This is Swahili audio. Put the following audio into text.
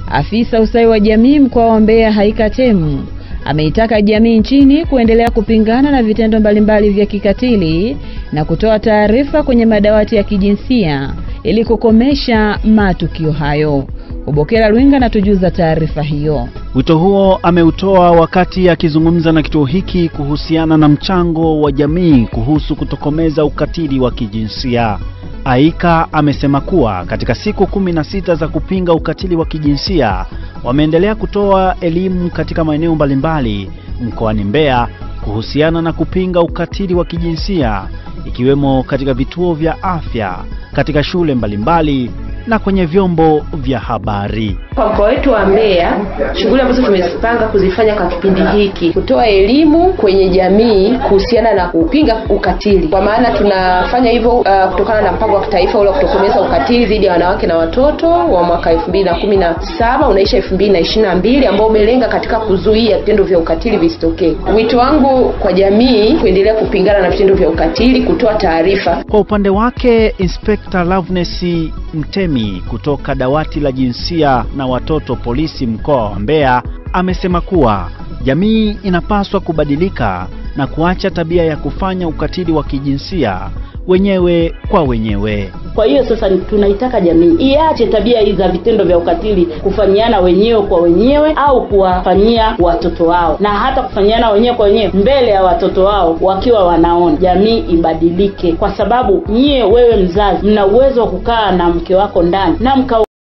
Afisa ustawi wa jamii mkoa wa Mbeya Haika Temu ameitaka jamii nchini kuendelea kupingana na vitendo mbalimbali vya kikatili na kutoa taarifa kwenye madawati ya kijinsia ili kukomesha matukio hayo. Ubokela Lwinga anatujuza taarifa hiyo. Wito huo ameutoa wakati akizungumza na kituo hiki kuhusiana na mchango wa jamii kuhusu kutokomeza ukatili wa kijinsia. Haika amesema kuwa katika siku 16 za kupinga ukatili wa kijinsia wameendelea kutoa elimu katika maeneo mbalimbali mkoani Mbeya kuhusiana na kupinga ukatili wa kijinsia, ikiwemo katika vituo vya afya, katika shule mbalimbali na kwenye vyombo vya habari. Kwa mkoa wetu wa Mbeya, shughuli ambazo tumezipanga kuzifanya kwa kipindi hiki, kutoa elimu kwenye jamii kuhusiana na kupinga ukatili. Kwa maana tunafanya hivyo kutokana na mpango wa kitaifa ule kutokomeza ukatili dhidi ya wanawake na watoto wa mwaka 2017 unaisha 2022, ambao umelenga katika kuzuia vitendo vya ukatili visitokee. Wito wangu kwa jamii kuendelea kupingana na vitendo vya ukatili, kutoa taarifa. Kwa upande wake, Inspector Loveness Mtemi kutoka dawati la jinsia na watoto polisi mkoa wa Mbeya amesema kuwa jamii inapaswa kubadilika na kuacha tabia ya kufanya ukatili wa kijinsia wenyewe kwa wenyewe. Kwa hiyo sasa tunaitaka jamii iache tabia hizi za vitendo vya ukatili kufanyiana wenyewe kwa wenyewe au kuwafanyia watoto wao, na hata kufanyiana wenyewe kwa wenyewe mbele ya watoto wao wakiwa wanaona. Jamii ibadilike, kwa sababu wewe mzazi mna uwezo wa kukaa na mke wako ndani na